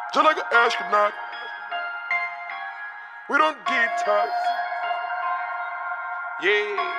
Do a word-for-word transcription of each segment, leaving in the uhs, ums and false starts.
Just like an astronaut, we don't detox. Yeah.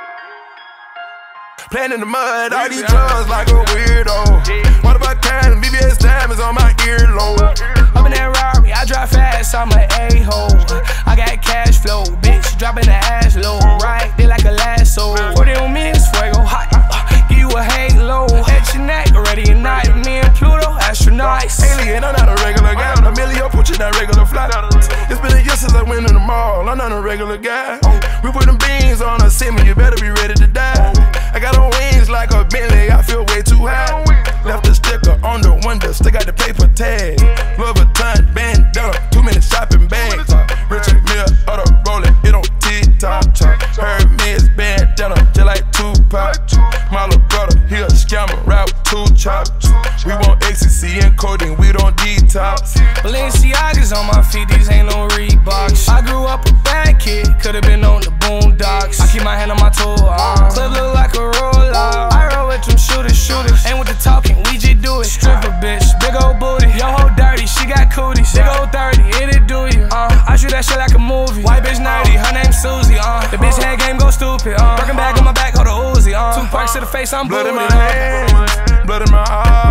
Playing in the mud, all these drugs like a weirdo. What about kind? B B S diamonds on my earlobe. I'm in that Rari, I drive fast, I'm an a-hole. I got cash flow, bitch, dropping the ass low. Right, they like a lasso. forty on me, it's fuego hot. Give you a halo, at your neck, ready or not. Me and Pluto, astronauts. Alien, I'm not a regular guy. A million put you that regular fly. It's been a year since I went in the mall. I'm not a regular guy. We put them beans on a semi, you better be ready to die. I got on wings like a Bentley, I feel way too high. Left the sticker on the window, still got the paper tag. Louis Vuitton bandana, too many shopping bags. Richard Mille, auto rolling, it on TikTok. Hermes bandana, just like Tupac. My little brother, he a scammer, ride with two chops. We want ecstasy and codeine, we don't detox. Balenciagas on my feet, these ain't no Reeboks. I grew up a bad kid, could've been on the boondocks. I keep my hand on my toe, uh, clip look like a roll-out. I roll with them shooters, shooters. Ain't with the talking, we just do it. Stripper bitch, big old booty. Yo hoe dirty, she got cooties. Big old thirty, it it do you. Uh, I shoot that shit like a movie. White bitch nerdy, her name's Susie. Uh, the bitch head game go stupid. Uh, Birkin bag on my back, hold the Uzi. Uh, two parks to the face, I'm blood in my booted. hands, blood in my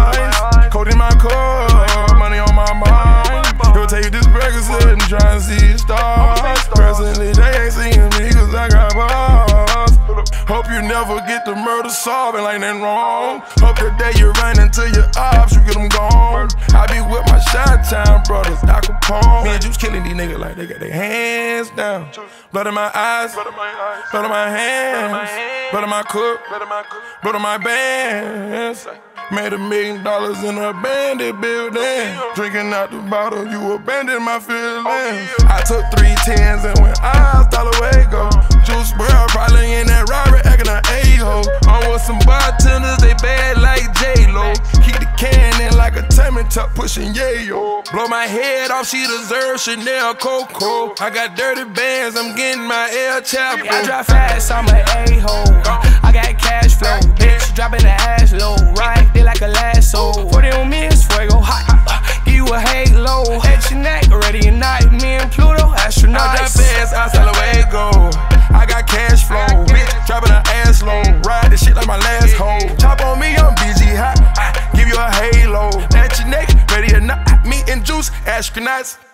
eyes, cold in my core, money on my mind. He'll take this Percocet and try and see stars. Personally, they ain't seeing me cause I got bars. Hope you never get the murder solved, ain't like nothing wrong. Hope the day you run into your ops, you get them gone. I be with my Chi-Town brothers, Al Capone. Me and Juice killing these niggas like they got their hands down. Blood in my eyes, blood in my hands, blood in my cook, blood in my bands. Made a million dollars in a bandit building. Drinking out the bottle, you abandoned my feelings. I took three tens and went hasta luego. Juice world probably in that Rari acting an a-hole. I'm with some bartenders, they bad like J-Lo. Keep the can in like a timing tuck pushing yayo. Blow my head off, she deserves Chanel Coco. I got dirty bands, I'm getting my El Chapo. I drive fast, I'm an a-hole. I got cash flow, bitch, dropping the ass low. Right, they like a lasso. forty on me, it's fuego hot. Give you a halo, at your neck, ready or not. Me and Pluto, astronauts. I drive fast, hasta luego. I got cash flow, bitch, dropping her ass low. Ride this shit like my last hoe. Chop on me, I'm B G hot. Give you a halo, at your neck, ready or not. Me and Juice, astronauts.